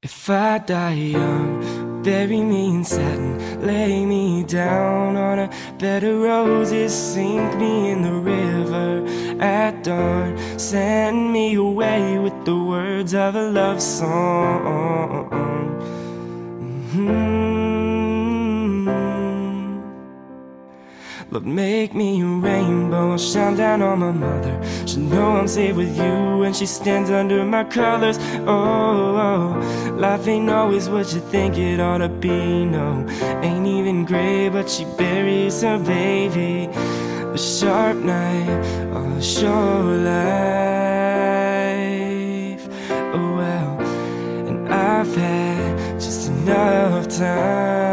If I die young, bury me in satin, lay me down on a bed of roses, sink me in the river at dawn, send me away with the words of a love song. Lord, make me a rainbow, shine down on my mother. She know I'm safe with you when she stands under my colors. Oh, life ain't always what you think it ought to be, no. Ain't even gray, but she buries her baby. A sharp knife, a short life. Oh well, and I've had just enough time